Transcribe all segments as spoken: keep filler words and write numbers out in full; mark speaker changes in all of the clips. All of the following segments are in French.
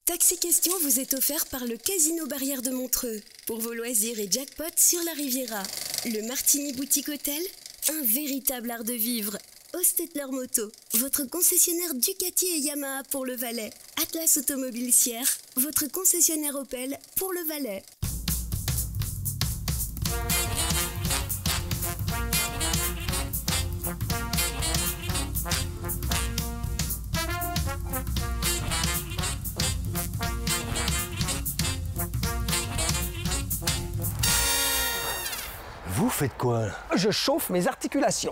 Speaker 1: Taxi Question vous est offert par le Casino Barrière de Montreux. Pour vos loisirs et jackpot sur la Riviera. Le Martini Boutique Hôtel, un véritable art de vivre. Ostetler Moto, votre concessionnaire Ducati et Yamaha pour le Valais. Atlas Automobile Sierre, votre concessionnaire Opel pour le Valais.
Speaker 2: Vous faites quoi là?
Speaker 3: Je chauffe mes articulations.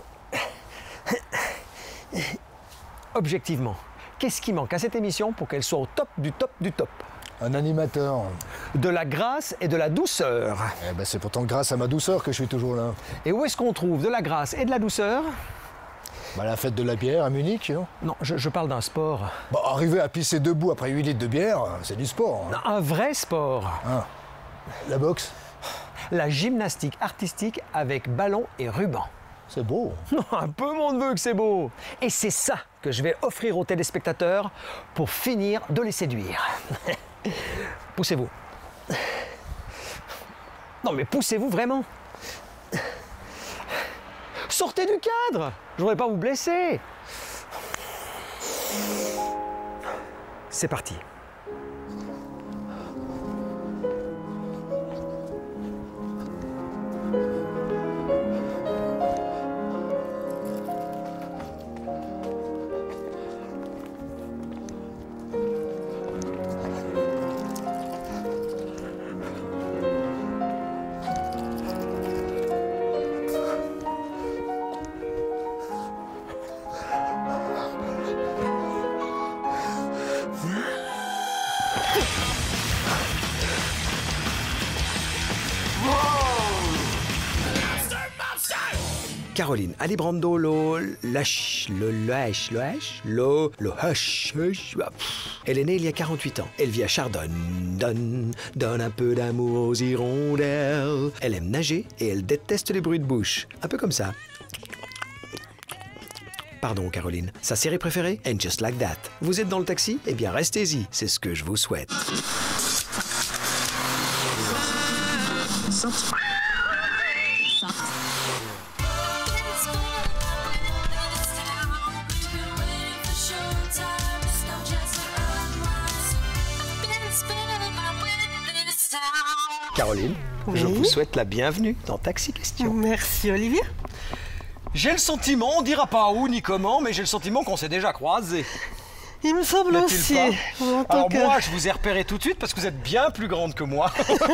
Speaker 3: Objectivement, qu'est-ce qui manque à cette émission pour qu'elle soit au top du top du top?
Speaker 2: Un animateur.
Speaker 3: De la grâce et de la douceur.
Speaker 2: Eh ben, c'est pourtant grâce à ma douceur que je suis toujours là.
Speaker 3: Et où est-ce qu'on trouve de la grâce et de la douceur?
Speaker 2: Bah, la fête de la bière à Munich, non?
Speaker 3: Non, je, je parle d'un sport.
Speaker 2: Bah, arriver à pisser debout après huit litres de bière, c'est du sport.
Speaker 3: Non, un vrai sport.
Speaker 2: Ah. La boxe?
Speaker 3: La gymnastique artistique avec ballon et ruban.
Speaker 2: C'est beau.
Speaker 3: Un peu mon neveu que c'est beau. Et c'est ça que je vais offrir aux téléspectateurs pour finir de les séduire. Poussez-vous. Non mais poussez-vous vraiment. Sortez du cadre. Je voudrais pas vous blesser. C'est parti. Caroline Alibrando, lo, lâche, le lâche, le lâche, le, le hush, hush. Elle est née il y a quarante-huit ans. Elle vit à Chardonne, donne, donne un peu d'amour aux hirondelles. Elle aime nager et elle déteste les bruits de bouche. Un peu comme ça. Pardon, Caroline. Sa série préférée? And Just Like That. Vous êtes dans le taxi? Eh bien, restez-y. C'est ce que je vous souhaite. Caroline,
Speaker 4: oui.
Speaker 3: Je vous souhaite la bienvenue dans Taxi Question.
Speaker 4: Merci Olivier.
Speaker 3: J'ai le sentiment, on dira pas où ni comment, mais j'ai le sentiment qu'on s'est déjà croisés.
Speaker 4: Il me semble aussi.
Speaker 3: En Alors que... moi, je vous ai repéré tout de suite parce que vous êtes bien plus grande que moi.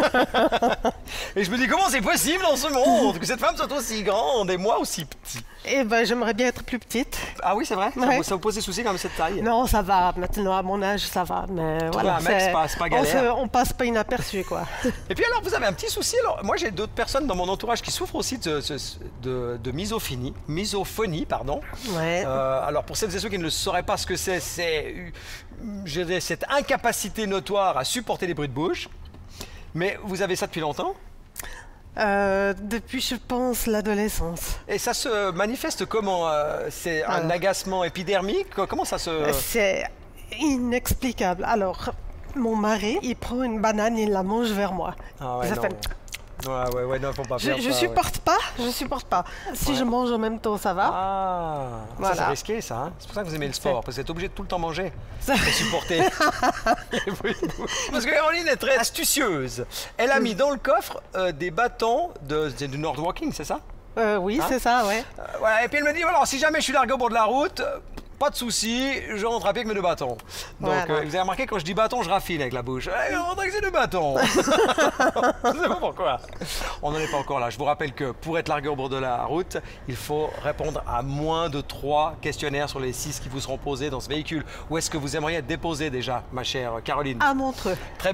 Speaker 3: Et je me dis, comment c'est possible dans ce monde que cette femme soit aussi grande et moi aussi petit?
Speaker 4: Eh ben, j'aimerais bien être plus petite.
Speaker 3: Ah oui, c'est vrai?
Speaker 4: Ouais.
Speaker 3: Ça, ça vous pose des soucis quand même cette taille?
Speaker 4: Non, ça va. Maintenant, à mon âge, ça va. Mais voilà,
Speaker 3: un mec, c'est pas, pas galère.
Speaker 4: On, se, on passe pas inaperçu, quoi.
Speaker 3: Et puis alors, vous avez un petit souci. Alors, moi, j'ai d'autres personnes dans mon entourage qui souffrent aussi de, de, de misophonie. Misophonie, pardon.
Speaker 4: Ouais.
Speaker 3: Euh, alors, pour celles et ceux qui ne le sauraient pas ce que c'est, c'est cette incapacité notoire à supporter les bruits de bouche. Mais vous avez ça depuis longtemps?
Speaker 4: Euh, depuis, je pense, l'adolescence.
Speaker 3: Et ça se manifeste comment? euh, C'est un
Speaker 4: Alors,
Speaker 3: agacement épidermique? Comment ça se...
Speaker 4: C'est inexplicable. Alors, mon mari, il prend une banane, il la mange vers moi.
Speaker 3: Ah ouais,
Speaker 4: ça
Speaker 3: non.
Speaker 4: fait...
Speaker 3: Ouais, ouais, ouais, non, faut pas faire
Speaker 4: Je, je
Speaker 3: ça,
Speaker 4: supporte
Speaker 3: ouais.
Speaker 4: pas, je supporte pas. Si
Speaker 3: Ouais.
Speaker 4: je mange en même temps, ça va.
Speaker 3: Ah,
Speaker 4: Voilà.
Speaker 3: ça c'est risqué ça, hein. C'est pour ça que vous aimez le sport, parce que vous êtes obligé de tout le temps manger
Speaker 4: Ça-
Speaker 3: et supporter. Parce que Caroline est très astucieuse. Elle a mis dans le coffre euh, des bâtons de, de- du Nord Walking, c'est ça?
Speaker 4: Euh, oui,
Speaker 3: Hein
Speaker 4: c'est ça, ouais.
Speaker 3: Euh, voilà, et puis elle me dit, voilà, si jamais je suis largué au bord de la route, euh, pas de souci, je rentre à pied avec mes deux bâtons. Donc
Speaker 4: Voilà.
Speaker 3: euh, vous avez remarqué, quand je dis bâton, je raffine avec la bouche. Eh, je rentre avec ces deux bâtons. Je sais pas pourquoi. On n'en est pas encore là. Je vous rappelle que pour être largué au bord de la route, il faut répondre à moins de trois questionnaires sur les six qui vous seront posés dans ce véhicule. Où est-ce que vous aimeriez être déposé déjà, ma chère Caroline?
Speaker 4: À Montreux.
Speaker 3: Très bien.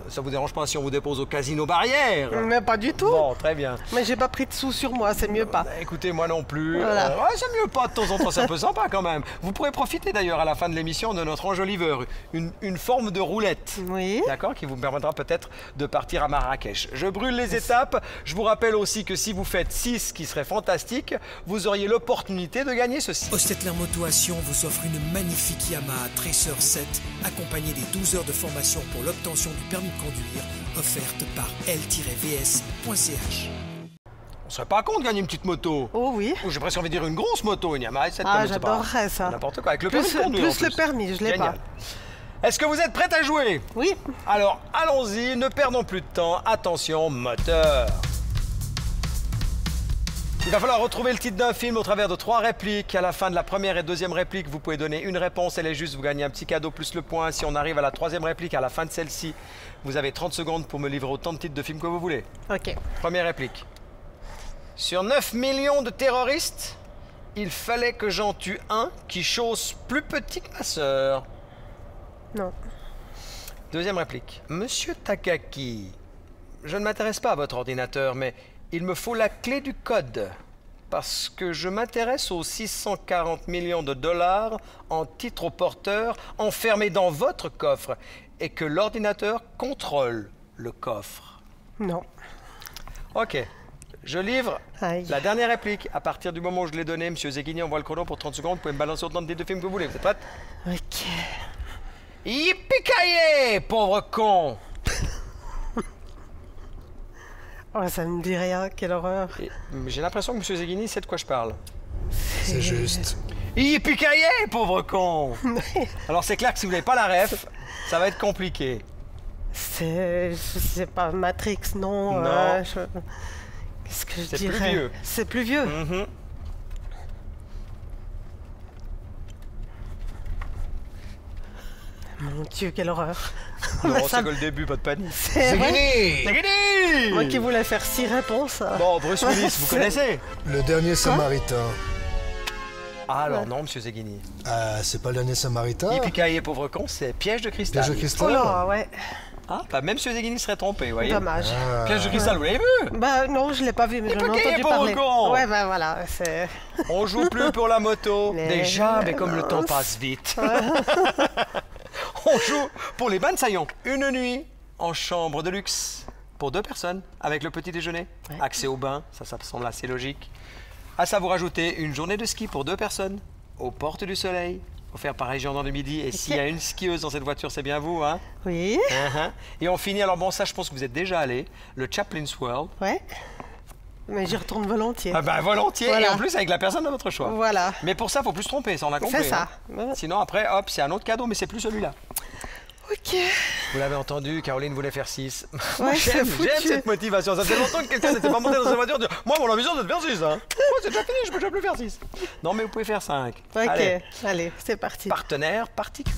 Speaker 3: Ça vous dérange pas si on vous dépose au Casino Barrière?
Speaker 4: Mais pas du tout.
Speaker 3: Bon, très bien.
Speaker 4: Mais j'ai pas pris de sous sur moi, c'est mieux pas.
Speaker 3: Bah, écoutez, moi non plus.
Speaker 4: Voilà.
Speaker 3: Euh, ouais, c'est mieux pas de temps en temps, c'est un peu sympa quand même. Vous pourrez profiter d'ailleurs à la fin de l'émission de notre enjoliveur, une, une forme de roulette.
Speaker 4: Oui.
Speaker 3: D'accord, qui vous permettra peut-être de partir à Marrakech. Je brûle les étapes. Je vous rappelle aussi que si vous faites six, qui serait fantastique, vous auriez l'opportunité de gagner ceci.
Speaker 5: Ostetler Moto à Sion vous offre une magnifique Yamaha Tracer sept, accompagnée des douze heures de formation pour l'obtention du permis de conduire, offerte par L V S point C H.
Speaker 3: On serait pas con de gagner une petite moto.
Speaker 4: Oh oui.
Speaker 3: Ou j'ai presque envie de dire une grosse moto, une Yamaha sept.
Speaker 4: Ah,
Speaker 3: comme c'est pas-
Speaker 4: j'adorerais ça.
Speaker 3: N'importe quoi, avec le
Speaker 4: Plus,
Speaker 3: permis de conduire. en
Speaker 4: plus le permis, je l'ai
Speaker 3: Génial.
Speaker 4: pas.
Speaker 3: Est-ce que vous êtes prête à jouer?
Speaker 4: Oui.
Speaker 3: Alors, allons-y, ne perdons plus de temps. Attention, moteur. Il va falloir retrouver le titre d'un film au travers de trois répliques. À la fin de la première et deuxième réplique, vous pouvez donner une réponse. Elle est juste, vous gagnez un petit cadeau plus le point. Si on arrive à la troisième réplique, à la fin de celle-ci, vous avez trente secondes pour me livrer autant de titres de films que vous voulez.
Speaker 4: Ok.
Speaker 3: Première réplique. Sur neuf millions de terroristes, il fallait que j'en tue un qui chose plus petit que ma sœur.
Speaker 4: Non.
Speaker 3: Deuxième réplique. Monsieur Takaki, je ne m'intéresse pas à votre ordinateur, mais il me faut la clé du code. Parce que je m'intéresse aux six cent quarante millions de dollars en titres au porteur enfermés dans votre coffre et que l'ordinateur contrôle le coffre.
Speaker 4: Non.
Speaker 3: Ok. Je livre
Speaker 4: Aïe.
Speaker 3: la dernière réplique. À partir du moment où je l'ai donné, Monsieur Zeghini envoie le chrono pour trente secondes. Vous pouvez me balancer autant de titres de films que vous voulez. Vous êtes prête?
Speaker 4: Ok.
Speaker 3: Yippee-ki-yay, pauvre con!
Speaker 4: Oh, ça me dit rien, quelle horreur.
Speaker 3: Et j'ai l'impression que Monsieur Zeghini sait de quoi je parle.
Speaker 2: C'est juste.
Speaker 3: Yippee-ki-yay, pauvre con! Alors c'est clair que si vous n'avez pas la ref, ça va être compliqué.
Speaker 4: C'est. Je sais pas, Matrix, non.
Speaker 3: Non.
Speaker 4: euh, je- Qu'est-ce que je
Speaker 3: C'est plus
Speaker 4: dirais?
Speaker 3: vieux.
Speaker 4: C'est plus vieux.
Speaker 3: Mhm.
Speaker 4: Mon Dieu, quelle horreur.
Speaker 3: Non,
Speaker 4: Ça
Speaker 3: c'est
Speaker 4: me-
Speaker 3: que le début, pas de panique.
Speaker 4: C'est vrai.
Speaker 2: Zeghini!
Speaker 3: Zeghini!
Speaker 4: Moi qui voulais faire six réponses.
Speaker 3: Bon, Bruce Willis, vous
Speaker 4: C'est-
Speaker 3: connaissez?
Speaker 2: Le dernier Samaritain.
Speaker 3: Ah alors non, Monsieur Zeghini.
Speaker 2: Ah, c'est pas le dernier Samaritain?
Speaker 3: Yippee-ki-yay, pauvre con, c'est Piège de cristal.
Speaker 2: Piège de
Speaker 4: Oh
Speaker 2: cristal?
Speaker 4: là, ouais.
Speaker 3: Ah, bah même Monsieur Zeghini serait trompé, vous voyez.
Speaker 4: Dommage.
Speaker 2: Ah.
Speaker 3: Piège de cristal, vous l'avez vu?
Speaker 4: Bah non, je l'ai pas vu, mais j'en ai
Speaker 3: Yippee-ki-yay,
Speaker 4: entendu
Speaker 3: pauvre
Speaker 4: parler.
Speaker 3: con.
Speaker 4: Ouais, bah voilà, c'est.
Speaker 3: On joue plus pour la moto.
Speaker 4: Les
Speaker 3: Déjà, mais comme le temps
Speaker 4: minces.
Speaker 3: passe vite. On joue pour les bains de Saillon. Une nuit en chambre de luxe pour deux personnes avec le petit déjeuner.
Speaker 4: Ouais.
Speaker 3: Accès au bain, ça, ça me semble assez logique. À ça, vous rajoutez une journée de ski pour deux personnes aux Portes du Soleil, offert par Région dans le Midi. Et s'il y a une skieuse dans cette voiture, c'est bien vous, hein?
Speaker 4: Oui,
Speaker 3: Uh-huh. Et on finit, alors bon, ça, je pense que vous êtes déjà allé, le Chaplin's World.
Speaker 4: ouais. Mais j'y retourne volontiers.
Speaker 3: Ah ben volontiers,
Speaker 4: Voilà.
Speaker 3: et en plus avec la personne de votre choix.
Speaker 4: Voilà.
Speaker 3: Mais pour ça, il faut plus se tromper, ça on a compris.
Speaker 4: C'est ça.
Speaker 3: hein. Sinon après, hop, c'est un autre cadeau, mais c'est plus celui-là.
Speaker 4: Ok.
Speaker 3: Vous l'avez entendu, Caroline voulait faire six.
Speaker 4: Ouais, c'est
Speaker 3: j'aime,
Speaker 4: foutu.
Speaker 3: j'aime cette motivation. Ça fait longtemps que quelqu'un n'était pas monté dans sa voiture et dit « Moi, mon ambition, c'est de faire six. Hein. Moi, c'est déjà fini, je peux déjà plus faire six. » Non, mais vous pouvez faire cinq.
Speaker 4: Ok.
Speaker 3: Allez,
Speaker 4: Allez, c'est parti.
Speaker 3: partenaire particulier.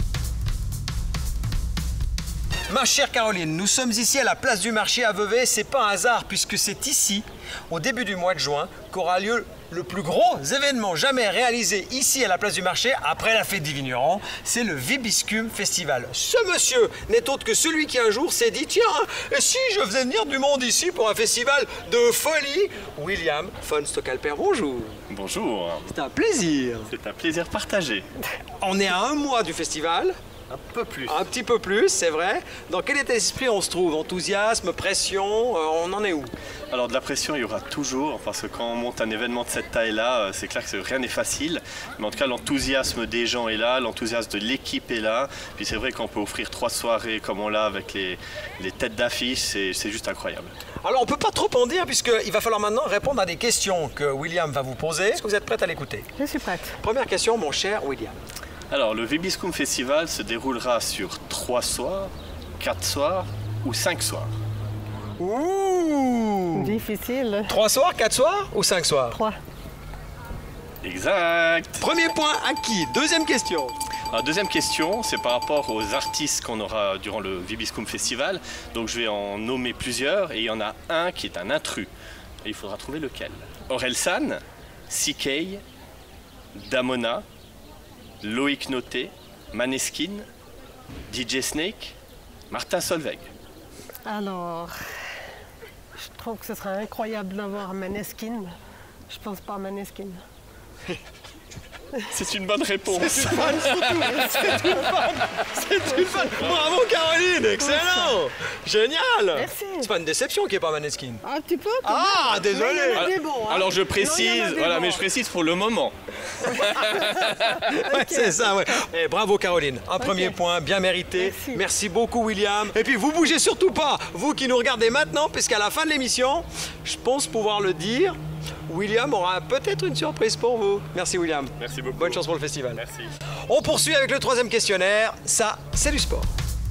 Speaker 3: Ma chère Caroline, nous sommes ici à la place du marché à Vevey. C'est pas un hasard puisque c'est ici, au début du mois de juin, qu'aura lieu le plus gros événement jamais réalisé ici à la place du marché après la fête des vignerons. C'est le Vibiscum Festival. Ce monsieur n'est autre que celui qui un jour s'est dit tiens, et si je faisais venir du monde ici pour un festival de folie? William von Stockalper, bonjour.
Speaker 6: Bonjour,
Speaker 3: C'est un plaisir.
Speaker 6: c'est un plaisir partagé.
Speaker 3: On est à un mois du festival.
Speaker 6: Un peu plus.
Speaker 3: Un petit peu plus, c'est vrai. Dans quel état d'esprit on se trouve? Enthousiasme, pression, euh, on en est où?
Speaker 6: Alors de la pression, il y aura toujours, parce que quand on monte un événement de cette taille-là, euh, c'est clair que rien n'est facile. Mais en tout cas, l'enthousiasme des gens est là, l'enthousiasme de l'équipe est là. Puis c'est vrai qu'on peut offrir trois soirées comme on l'a avec les, les têtes d'affiche, c'est c'est juste incroyable.
Speaker 3: Alors on peut pas trop en dire puisqu'il va falloir maintenant répondre à des questions que William va vous poser. Est-ce que vous êtes prête à l'écouter?
Speaker 4: Je suis prête.
Speaker 3: Première question, mon cher William.
Speaker 6: Alors le Vibiscum Festival se déroulera sur trois soirs, quatre soirs ou cinq soirs.
Speaker 3: Ouh!
Speaker 4: Difficile.
Speaker 3: Trois soirs, quatre soirs ou cinq soirs?
Speaker 4: Trois.
Speaker 6: Exact.
Speaker 3: Premier point acquis. Deuxième question.
Speaker 6: Alors, deuxième question, c'est par rapport aux artistes qu'on aura durant le Vibiscum Festival. Donc je vais en nommer plusieurs et il y en a un qui est un intrus. Et il faudra trouver lequel. Orelsan, C K, Damona, Loïc Noté, Maneskin, D J Snake, Martin Solveig.
Speaker 4: Alors, je trouve que ce serait incroyable d'avoir Maneskin. Je pense pas à Maneskin.
Speaker 6: C'est une bonne réponse.
Speaker 3: C'est une bonne. C'est une bonne. C'est une bonne. Bravo Caroline, excellent. Génial.
Speaker 4: Merci.
Speaker 3: C'est pas une déception qu'il n'y ait pas Maneskin.
Speaker 4: Un petit peu.
Speaker 3: Ah, désolé.
Speaker 4: Mais il y en a des bons, hein.
Speaker 6: Alors je
Speaker 4: Non, il y
Speaker 6: précise,
Speaker 4: en a des
Speaker 6: voilà,
Speaker 4: bons.
Speaker 6: mais je précise pour le moment.
Speaker 3: Ouais, c'est ça, ouais. Et bravo Caroline, un premier point bien mérité.
Speaker 4: Merci.
Speaker 3: Merci beaucoup William. Et puis vous bougez surtout pas, vous qui nous regardez maintenant, puisqu'à la fin de l'émission, je pense pouvoir le dire, William aura peut-être une surprise pour vous. Merci William.
Speaker 6: Merci beaucoup.
Speaker 3: Bonne chance pour le festival.
Speaker 6: Merci.
Speaker 3: On poursuit avec le troisième questionnaire. Ça, c'est du sport.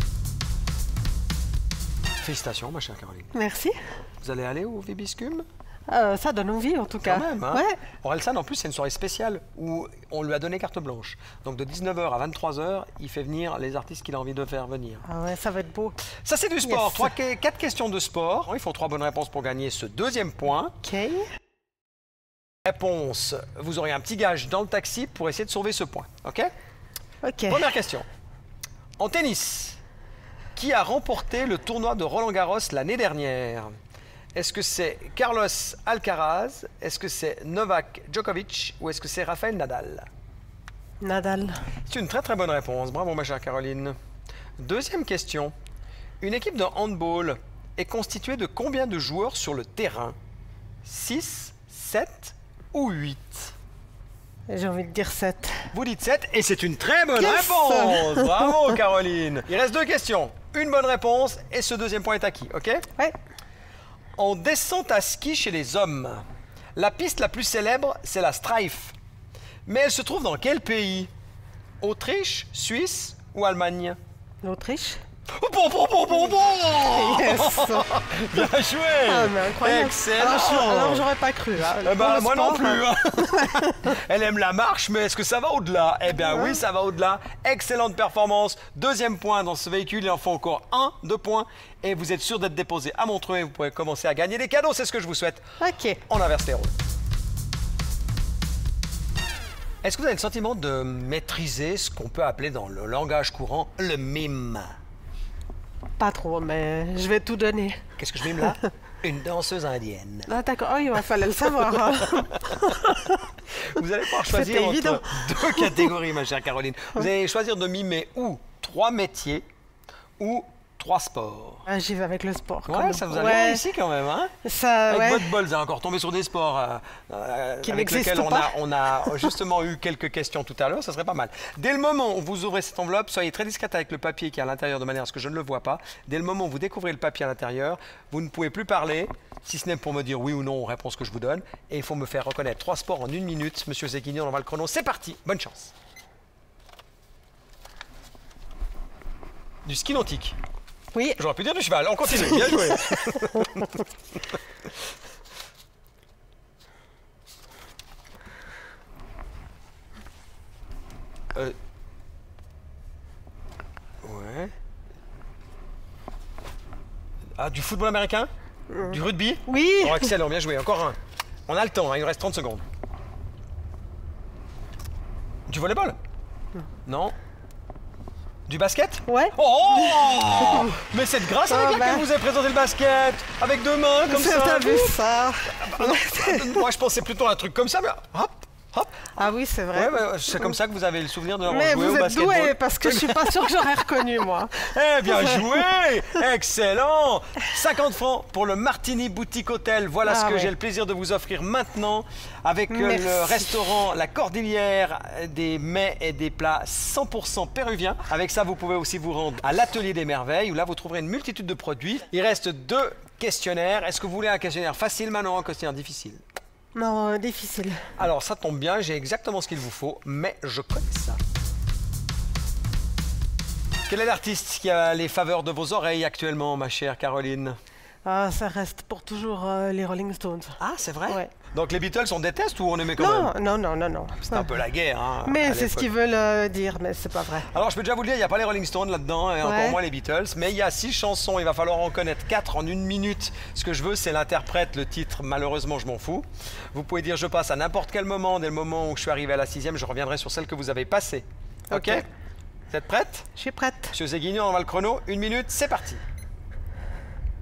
Speaker 3: Félicitations ma chère Caroline.
Speaker 4: Merci.
Speaker 3: Vous allez aller au Vibiscum?
Speaker 4: Euh, ça donne envie en tout cas.
Speaker 3: Quand même, hein.
Speaker 4: Ouais.
Speaker 3: Orelsan, en plus, c'est une soirée spéciale où on lui a donné carte blanche. Donc de dix-neuf heures à vingt-trois heures, il fait venir les artistes qu'il a envie de faire venir.
Speaker 4: Ah ouais, ça va être beau.
Speaker 3: Ça, c'est du sport.
Speaker 4: Yes.
Speaker 3: Trois, quatre questions de sport. Il faut trois bonnes réponses pour gagner ce deuxième point.
Speaker 4: Ok.
Speaker 3: Réponse, vous aurez un petit gage dans le taxi pour essayer de sauver ce point. OK?
Speaker 4: Ok.
Speaker 3: Première question. En tennis, qui a remporté le tournoi de Roland-Garros l'année dernière? Est-ce que c'est Carlos Alcaraz? Est-ce que c'est Novak Djokovic? Ou est-ce que c'est Rafael Nadal?
Speaker 4: Nadal.
Speaker 3: C'est une très très bonne réponse. Bravo ma chère Caroline. Deuxième question. Une équipe de handball est constituée de combien de joueurs sur le terrain? six, sept ou huit?
Speaker 4: J'ai envie de dire sept.
Speaker 3: Vous dites sept et c'est une très bonne
Speaker 4: Yes.
Speaker 3: réponse. Bravo Caroline. Il reste deux questions. Une bonne réponse et ce deuxième point est acquis. OK?
Speaker 4: Ouais.
Speaker 3: En descente à ski chez les hommes, la piste la plus célèbre, c'est la Strife. Mais elle se trouve dans quel pays? Autriche, Suisse ou Allemagne?
Speaker 4: L'Autriche.
Speaker 3: Oh, bon, bon, bon, bon, bon.
Speaker 4: Yes.
Speaker 3: Bien joué.
Speaker 4: Ah, mais incroyable.
Speaker 3: Excellent.
Speaker 4: Alors, je- alors, j'aurais pas cru. hein.
Speaker 3: Eh ben,
Speaker 4: Pour le
Speaker 3: moi non
Speaker 4: sport,
Speaker 3: plus.
Speaker 4: hein.
Speaker 3: hein. Elle aime la marche, mais est-ce que ça va au-delà? Eh bien oui, ça va au-delà. Excellente performance. Deuxième point dans ce véhicule. Il en faut encore un, deux points. Et vous êtes sûr d'être déposé à Montreux et vous pouvez commencer à gagner des cadeaux. C'est ce que je vous souhaite.
Speaker 4: Ok.
Speaker 3: On inverse les rôles. Est-ce que vous avez le sentiment de maîtriser ce qu'on peut appeler dans le langage courant le mime?
Speaker 4: Pas trop, mais je vais tout donner.
Speaker 3: Qu'est-ce que je mime là? Une danseuse indienne.
Speaker 4: Ah, d'accord. Oh, il va falloir le savoir. hein.
Speaker 3: Vous allez pouvoir
Speaker 4: C'était
Speaker 3: choisir entre
Speaker 4: évident.
Speaker 3: deux catégories, ma chère Caroline. Vous allez choisir de mimer ou trois métiers ou trois sports.
Speaker 4: Ah, j'y vais avec le sport. quand
Speaker 3: Ouais,
Speaker 4: même.
Speaker 3: ça vous a
Speaker 4: Ouais.
Speaker 3: bien réussi quand même, hein?
Speaker 4: Ça,
Speaker 3: Avec
Speaker 4: ouais.
Speaker 3: votre bol, vous allez encore tomber sur des sports euh, euh,
Speaker 4: Qui
Speaker 3: avec lesquels
Speaker 4: n'existent
Speaker 3: on
Speaker 4: pas.
Speaker 3: a, on a justement eu quelques questions tout à l'heure, ça serait pas mal. Dès le moment où vous ouvrez cette enveloppe, soyez très discrète avec le papier qui est à l'intérieur de manière à ce que je ne le vois pas. Dès le moment où vous découvrez le papier à l'intérieur, vous ne pouvez plus parler, si ce n'est pour me dire oui ou non aux réponses que je vous donne. Et il faut me faire reconnaître trois sports en une minute. Monsieur Zeghini, on envoie le chrono. C'est parti, bonne chance. Du ski nautique.
Speaker 4: Oui.
Speaker 3: J'aurais pu dire du cheval. On continue. Bien joué. euh... Ouais. Ah, du football américain? Du rugby?
Speaker 4: Oui.
Speaker 3: Oh, excellent, bien joué. Encore un. On a le temps, hein, il nous reste trente secondes. Du volleyball? Non. Du basket?
Speaker 4: Ouais.
Speaker 3: Oh! Mais c'est grâce avec
Speaker 4: Ah
Speaker 3: laquelle
Speaker 4: bah.
Speaker 3: vous avez présenté le basket, avec deux mains comme ça.
Speaker 4: T'as vu ça?
Speaker 3: Ah non, moi je pensais plutôt à un truc comme ça, mais hop, hop.
Speaker 4: Ah oui, c'est vrai.
Speaker 3: Ouais, ouais, c'est comme ça que vous avez le souvenir de
Speaker 4: Mais
Speaker 3: jouer
Speaker 4: vous
Speaker 3: au
Speaker 4: êtes
Speaker 3: basketball.
Speaker 4: doué parce que je suis pas sûre que j'aurais reconnu moi.
Speaker 3: Eh bien joué! Excellent! cinquante francs pour le Martini Boutique Hôtel. Voilà
Speaker 4: Ah
Speaker 3: ce que
Speaker 4: ouais.
Speaker 3: j'ai le plaisir de vous offrir maintenant avec euh,
Speaker 4: Merci.
Speaker 3: le restaurant La Cordillère, des mets et des plats cent pour cent péruviens. Avec ça, vous pouvez aussi vous rendre à l'Atelier des Merveilles où là, vous trouverez une multitude de produits. Il reste deux questionnaires. Est-ce que vous voulez un questionnaire facile maintenant ou un questionnaire difficile?
Speaker 4: Non, euh, difficile.
Speaker 3: Alors, ça tombe bien, j'ai exactement ce qu'il vous faut, mais je connais ça. Quel est l'artiste qui a les faveurs de vos oreilles actuellement, ma chère Caroline?
Speaker 4: Ah, ça reste pour toujours euh, les Rolling Stones.
Speaker 3: Ah, c'est vrai?
Speaker 4: Ouais.
Speaker 3: Donc les Beatles, on déteste ou on aimait quand
Speaker 4: Non,
Speaker 3: même?
Speaker 4: non, non, non, non.
Speaker 3: C'est un peu la guerre, hein,
Speaker 4: Mais
Speaker 3: à
Speaker 4: c'est ce
Speaker 3: l'époque.
Speaker 4: qu'ils veulent euh, dire, mais c'est pas vrai.
Speaker 3: Alors, je peux déjà vous le dire, il n'y a pas les Rolling Stones là-dedans, et encore
Speaker 4: Ouais.
Speaker 3: moins les Beatles, mais il y a six chansons, il va falloir en connaître quatre en une minute. Ce que je veux, c'est l'interprète, le titre, malheureusement, je m'en fous. Vous pouvez dire je passe à n'importe quel moment, dès le moment où je suis arrivé à la sixième, je reviendrai sur celle que vous avez passée. Ok?
Speaker 4: Ok.
Speaker 3: Vous êtes prête?
Speaker 4: Je suis prête.
Speaker 3: Monsieur Zeghini, on va le chrono, une minute, c'est parti.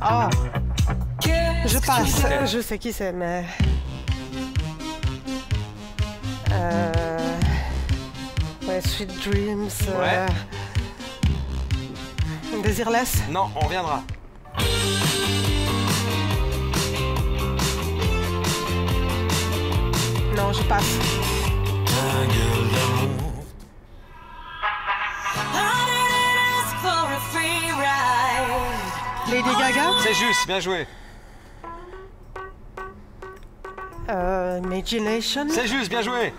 Speaker 4: Oh. Je passe. Je sais qui c'est, mais... Euh... Ouais, Sweet Dreams.
Speaker 3: Ouais.
Speaker 4: Euh... Desireless.
Speaker 3: Non, on reviendra.
Speaker 4: Non, je passe. Lady Gaga.
Speaker 3: C'est juste, bien joué.
Speaker 4: Euh, Imagination.
Speaker 3: C'est juste, bien joué.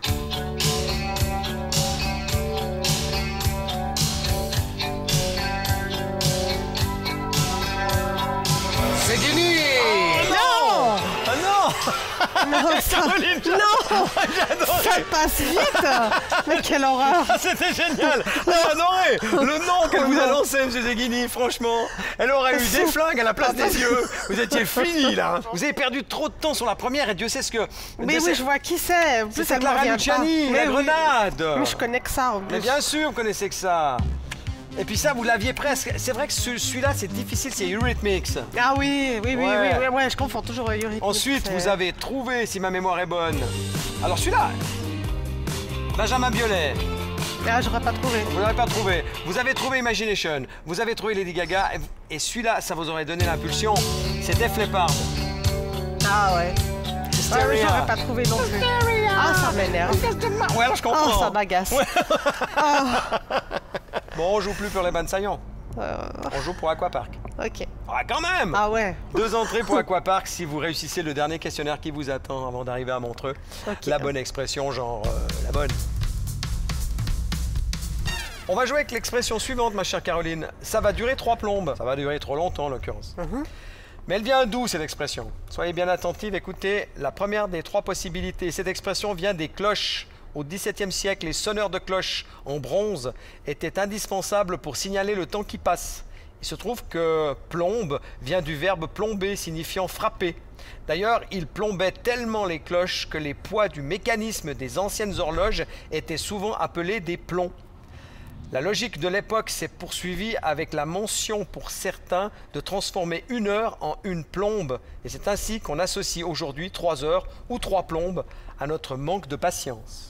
Speaker 3: C'est gagné.
Speaker 4: Non.
Speaker 3: Ah non.
Speaker 4: Non, ça...
Speaker 3: Caroline,
Speaker 4: non.
Speaker 3: j'adore.
Speaker 4: Ça passe vite. Mais quelle horreur.
Speaker 3: C'était génial. J'ai adoré le nom qu'elle vous a lancé, M. Zeghini, franchement. Elle aurait eu des flingues à la place des yeux. Vous étiez fini, là. Vous avez perdu trop de temps sur la première et Dieu sait ce que...
Speaker 4: Mais
Speaker 3: Dieu
Speaker 4: oui,
Speaker 3: sait...
Speaker 4: je vois qui c'est. En plus,
Speaker 3: C'est
Speaker 4: elle me
Speaker 3: Clara
Speaker 4: revient
Speaker 3: Luciani,
Speaker 4: pas.
Speaker 3: la
Speaker 4: Mais oui.
Speaker 3: grenade.
Speaker 4: Mais je connais que ça, en
Speaker 3: Mais
Speaker 4: plus.
Speaker 3: bien sûr, vous connaissez que ça. Et puis ça, vous l'aviez presque. C'est vrai que ce- celui-là, c'est difficile, c'est Eurythmics.
Speaker 4: Ah oui, oui, oui,
Speaker 3: Ouais.
Speaker 4: oui, oui, ouais, je confonds toujours Eurythmics.
Speaker 3: Ensuite,
Speaker 4: c'est-
Speaker 3: vous avez trouvé, si ma mémoire est bonne. Alors celui-là, Benjamin Biolay,
Speaker 4: Ah, j'aurais pas trouvé.
Speaker 3: vous l'avez pas trouvé. Vous avez trouvé Imagination, vous avez trouvé Lady Gaga, et, vous- et celui-là, ça vous aurait donné l'impulsion. C'est Def Leppard.
Speaker 4: Ah ouais. Ah, oui,
Speaker 3: Hysteria.
Speaker 4: j'aurais pas trouvé non plus. Ah, ça m'énerve.
Speaker 3: Ouais, alors je comprends.
Speaker 4: Oh, ça m'agace.
Speaker 3: Bon, on joue plus pour les bandes saillants.
Speaker 4: Euh,
Speaker 3: On joue pour Aquapark.
Speaker 4: ok.
Speaker 3: Ah, quand même.
Speaker 4: Ah ouais.
Speaker 3: Deux entrées pour Aquapark si vous réussissez le dernier questionnaire qui vous attend avant d'arriver à Montreux.
Speaker 4: Ok.
Speaker 3: La bonne expression, genre euh, la bonne. On va jouer avec l'expression suivante, ma chère Caroline. Ça va durer trois plombes. Ça va durer trop longtemps, en l'occurrence. Mais elle vient d'où, cette expression? Soyez bien attentifs, écoutez la première des trois possibilités. Cette expression vient des cloches. Au dix-septième siècle, les sonneurs de cloches en bronze étaient indispensables pour signaler le temps qui passe. Il se trouve que plombe vient du verbe plomber, signifiant frapper. D'ailleurs, ils plombaient tellement les cloches que les poids du mécanisme des anciennes horloges étaient souvent appelés des plombs. La logique de l'époque s'est poursuivie avec la mention pour certains de transformer une heure en une plombe. Et c'est ainsi qu'on associe aujourd'hui trois heures ou trois plombes à notre manque de patience.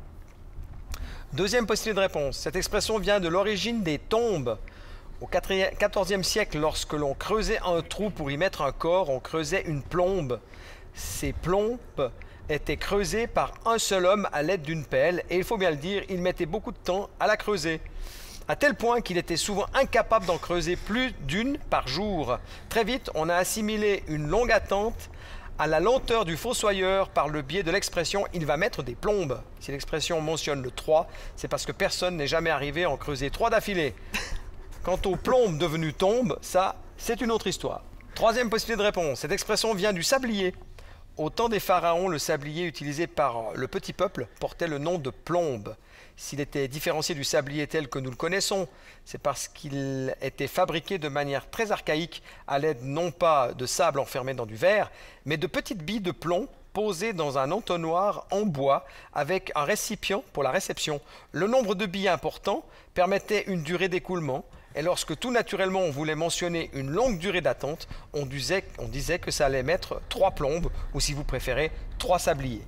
Speaker 3: Deuxième possibilité de réponse. Cette expression vient de l'origine des tombes. Au quatorzième siècle, lorsque l'on creusait un trou pour y mettre un corps, on creusait une plombe. Ces plombes étaient creusées par un seul homme à l'aide d'une pelle, et il faut bien le dire, il mettait beaucoup de temps à la creuser. À tel point qu'il était souvent incapable d'en creuser plus d'une par jour. Très vite, on a assimilé une longue attente à la lenteur du fossoyeur par le biais de l'expression « il va mettre des plombes ». Si l'expression mentionne le trois, c'est parce que personne n'est jamais arrivé à en creuser trois d'affilée. Quant aux plombes devenues tombes, ça, c'est une autre histoire. Troisième possibilité de réponse, cette expression vient du sablier. Au temps des pharaons, le sablier utilisé par le petit peuple portait le nom de plombe. S'il était différencié du sablier tel que nous le connaissons, c'est parce qu'il était fabriqué de manière très archaïque à l'aide non pas de sable enfermé dans du verre, mais de petites billes de plomb posées dans un entonnoir en bois avec un récipient pour la réception. Le nombre de billes important permettait une durée d'écoulement, et lorsque tout naturellement on voulait mentionner une longue durée d'attente, on disait, on disait que ça allait mettre trois plombes, ou si vous préférez, trois sabliers.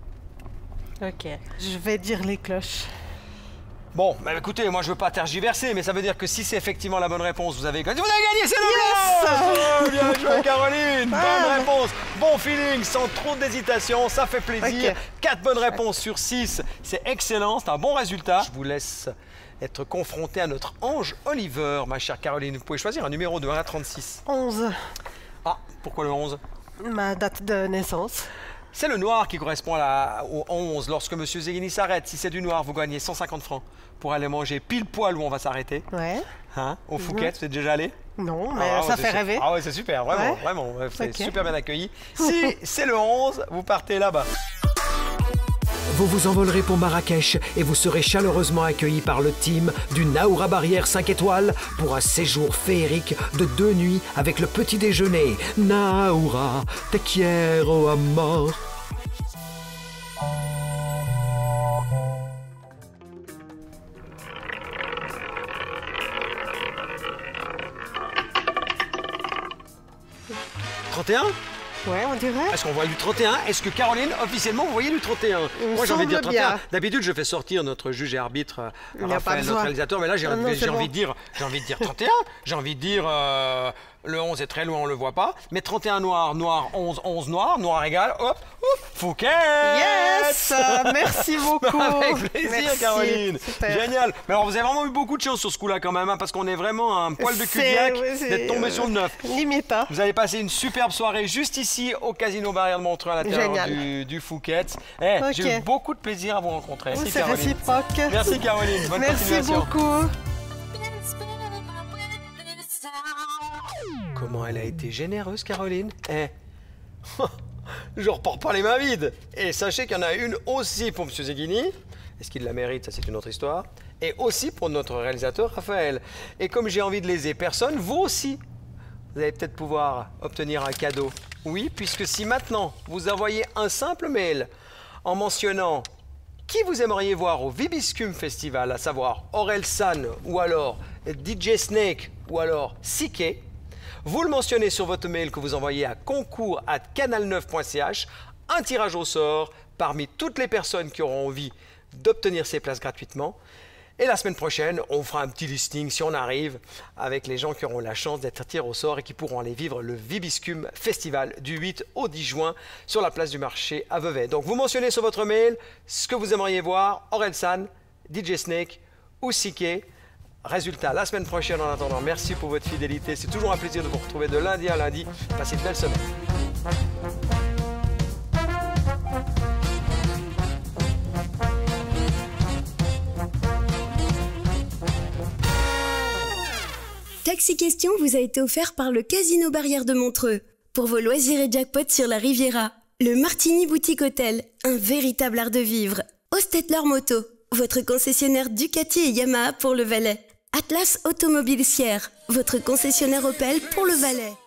Speaker 4: Ok. Je vais dire les cloches.
Speaker 3: Bon, bah écoutez, moi je veux pas tergiverser, mais ça veut dire que si c'est effectivement la bonne réponse, vous avez gagné. Vous avez gagné, c'est le blanc. Bien joué, Caroline. Bonne réponse, bon feeling, sans trop d'hésitation, ça fait plaisir.
Speaker 4: Ok.
Speaker 3: Quatre bonnes réponses sur six, c'est excellent, c'est un bon résultat. Je vous laisse être confronté à notre ange Oliver, ma chère Caroline. Vous pouvez choisir un numéro de un à trente-six.
Speaker 4: onze.
Speaker 3: Ah, pourquoi le onze?
Speaker 4: Ma date de naissance.
Speaker 3: C'est le noir qui correspond à la, au onze. Lorsque M. Zeghini s'arrête, si c'est du noir, vous gagnez cent cinquante francs pour aller manger pile poil où on va s'arrêter.
Speaker 4: Ouais.
Speaker 3: Hein, au Phuket, vous êtes déjà allé?
Speaker 4: Non, mais
Speaker 3: Ah, ouais,
Speaker 4: ça
Speaker 3: c'est
Speaker 4: fait
Speaker 3: su-
Speaker 4: rêver.
Speaker 3: Ah ouais, c'est super, vraiment,
Speaker 4: Ouais.
Speaker 3: vraiment. ouais, Vous êtes
Speaker 4: Ok.
Speaker 3: super bien accueillis. Si c'est le onze, vous partez là-bas.
Speaker 5: Vous vous envolerez pour Marrakech et vous serez chaleureusement accueillis par le team du Naoura Barrière cinq étoiles pour un séjour féerique de deux nuits avec le petit déjeuner. Naoura, te quiero amor.
Speaker 3: trente et un?
Speaker 4: Ouais, on dirait.
Speaker 3: Est-ce qu'on voit du trente et un? Est-ce que Caroline, officiellement, vous voyez du trente et un?
Speaker 4: Il me
Speaker 3: Moi, j'ai envie de dire
Speaker 4: semble
Speaker 3: trente et un.
Speaker 4: bien.
Speaker 3: D'habitude, je fais sortir notre juge et arbitre, euh,
Speaker 4: Il n'y a pas
Speaker 3: Raphaël,
Speaker 4: besoin.
Speaker 3: notre réalisateur, mais là, j'ai
Speaker 4: Non, non,
Speaker 3: j'ai
Speaker 4: c'est
Speaker 3: envie
Speaker 4: bon.
Speaker 3: de dire, j'ai envie de dire trente et un. J'ai envie de dire euh, le onze est très loin, on le voit pas. Mais trente et un noir, noir, onze, onze noir, noir égal, hop, hop, Fouquet.
Speaker 4: Yes. Merci beaucoup.
Speaker 3: Avec plaisir,
Speaker 4: Merci.
Speaker 3: Caroline.
Speaker 4: Super.
Speaker 3: Génial. Mais alors, vous avez vraiment eu beaucoup de chance sur ce coup-là, quand même, hein, parce qu'on est vraiment un poil de
Speaker 4: C'est-
Speaker 3: Cudiac
Speaker 4: ouais, c'est-
Speaker 3: d'être tombé sur le neuf.
Speaker 4: Limite, hein.
Speaker 3: Vous avez passé une superbe soirée juste ici au Casino Barrière de Montreux à l'intérieur
Speaker 4: Génial.
Speaker 3: du, du Fouquet. Eh,
Speaker 4: Ok.
Speaker 3: J'ai eu beaucoup de plaisir à vous rencontrer. Merci
Speaker 4: C'est
Speaker 3: Caroline.
Speaker 4: réciproque.
Speaker 3: Merci Caroline. Bonne
Speaker 4: Merci
Speaker 3: continuation.
Speaker 4: beaucoup.
Speaker 3: Comment elle a été généreuse Caroline. Eh, je repars pas les mains vides. Et sachez qu'il y en a une aussi pour Monsieur Zeghini. Est-ce qu'il la mérite? Ça, c'est une autre histoire. Et aussi pour notre réalisateur Raphaël. Et comme j'ai envie de léser personne, vous aussi, vous allez peut-être pouvoir obtenir un cadeau. Oui, puisque si maintenant vous envoyez un simple mail en mentionnant qui vous aimeriez voir au Vibiscum Festival, à savoir Orelsan ou alors D J Snake ou alors Siké, vous le mentionnez sur votre mail que vous envoyez à concours arobase canal neuf point c h, un tirage au sort parmi toutes les personnes qui auront envie d'obtenir ces places gratuitement. Et la semaine prochaine, on fera un petit listing, si on arrive, avec les gens qui auront la chance d'être tirés au sort et qui pourront aller vivre le Vibiscum Festival du huit au dix juin sur la place du marché à Vevey. Donc vous mentionnez sur votre mail ce que vous aimeriez voir, Orelsan, D J Snake ou Siké. Résultat, la semaine prochaine. En attendant, merci pour votre fidélité. C'est toujours un plaisir de vous retrouver de lundi à lundi. Passez une belle semaine.
Speaker 1: Taxi Question vous a été offert par le Casino Barrière de Montreux. Pour vos loisirs et jackpots sur la Riviera, le Martini Boutique Hôtel, un véritable art de vivre. Ostetler Moto, votre concessionnaire Ducati et Yamaha pour le Valais. Atlas Automobile Sierre, votre concessionnaire Opel pour le Valais.